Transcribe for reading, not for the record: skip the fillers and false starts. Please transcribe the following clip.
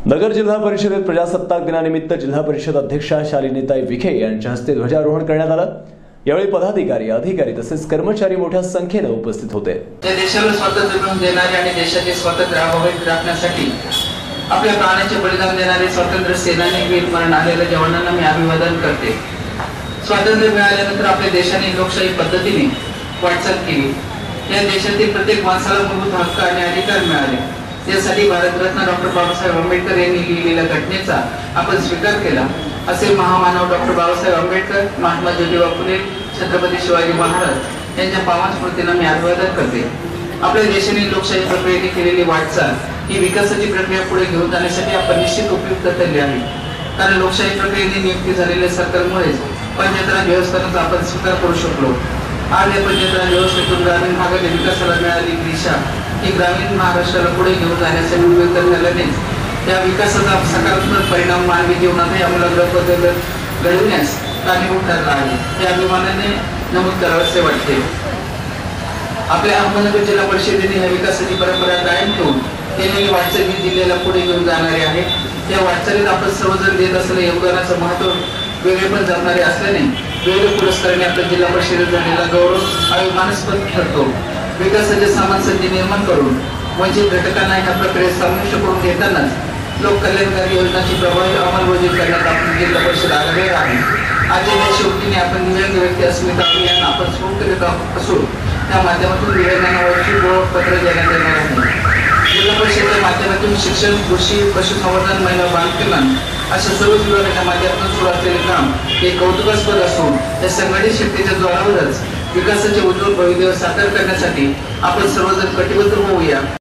नगर जिल्हा परिषदेत प्रजासत्ताक दिनानिमित्त जिल्हा परिषद अध्यक्षा शालिनीताई विखे यांच्या हस्ते ध्वजारोहण करण्यात आलं। यावेळी पदाधिकारी, अधिकारी तसेच कर्मचारी मोठ्या संख्येने उपस्थित होते। देशाला स्वातंत्र्य मिळवून देणारे आणि देशाचे स्वातंत्र्य अबाधित राखण्यासाठी आपल्या प्राणाचे बलिदान देणारे स्वातंत्र्य सेनानी वीर मरण आलेल्या जवानांना मी अभिवादन करते। स्वातंत्र्य मिळाल्यानंतर आपल्या देशाने लोकशाही पद्धतीने वाटचाल केली। या देशातील प्रत्येक माणसाला मूलभूत हक्क आणि अधिकार मिळाले। त्यासाठी भारतरत्न डॉक्टर बाबासाहेब आंबेडकर यांनी लिहिलेल्या घटनेचा आपण स्वीकार केला। असे महामानव डॉक्टर बाबासाहेब आंबेडकर, महात्मा ज्योतिबा फुले, छत्रपती शिवाजी महाराज यांच्या पावन स्मृतींना मी अभिवादन करते। आपल्या देशाने लोकशाही प्रक्रियेने केलेली वाटचाल ही विकासाची प्रक्रिया पुढे घेऊन जाण्यासाठी आपण निश्चित उपयुक्त ठरली आहे। कारण लोकशाही प्रक्रियेने नियुक्ती झालेल्या सरकारमुळेच पंचायत राज व्यवस्थापनाचा आपण स्वीकार करू शकलो। आज या पंचायत राज व्यवस्थेतून ग्रामीण भागातील विकासाला मिळालेली दिशा ही ग्रामीण महाराष्ट्राला पुढे घेऊन जाण्यासाठी उपयुक्त झाल्याने या विकासाचा सकारात्मक परिणाम मानवी जीवनातही आमूलाग्र बदल घडविण्यास कारणीभूत ठरला आहे, हे अभिमानाने नमूद करावेसे वाटते। आपल्या अहमदनगर जिल्हा परिषदेने या विकासाची परंपरा कायम ठेवून केलेली वाटचाल ही जिल्ह्याला पुढे घेऊन जाणारी आहे। या वाटचालीत आपण सर्वजण देत असलेल्या योगदानाचं महत्त्व वेगळेपण जपणारे असल्याने विविध पुरस्काराने आपल्या जिल्हा परिषदेत झालेला गौरव अभिमानास्पद ठरतो। विकासाचे समान संधी निर्माण करून वंचित घटकांना ह्या प्रक्रियेत समाविष्ट करून घेतानाच लोककल्याणकारी योजनांची प्रभावी अंमलबजावणी करण्यात आपली जिल्हा परिषद आघाडीवर आहे। आजच्या या शेवटीने आपण दिव्यांग व्यक्ती अस्मिता अभियान आपण सुरू करीत असून त्या माध्यमातून दिव्यांगांना वैयक्तिक ओळखपत्र देण्यात येणार आहे। जिल्हा परिषदेच्या माध्यमातून शिक्षण, कृषी, पशुसंवर्धन, महिला बालकल्याण अशा सर्व विभागाच्या माध्यमातून सुरू असलेले काम हे कौतुकास्पद असून या संघटित शक्तीच्या जोरावरच विकासाचे उज्ज्वल भवितव्य साकार करण्यासाठी आपण सर्वजण कटिबद्ध होऊया।